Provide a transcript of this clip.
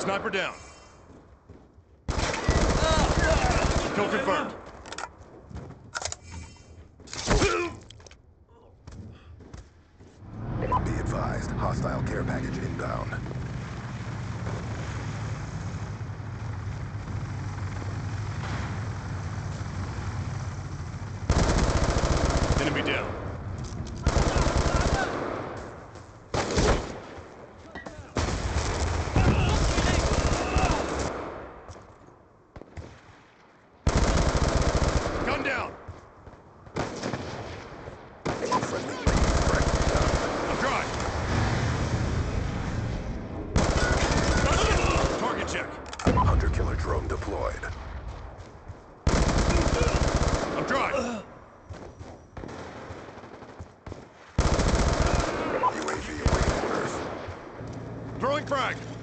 Sniper down. Kill confirmed. Be advised, hostile care package inbound. Enemy down. Gun down. Friendly laser fragment down. I'm dry. Target check. Hunter-killer drone deployed. I'm dry. UAV awaiting orders. Throwing frag.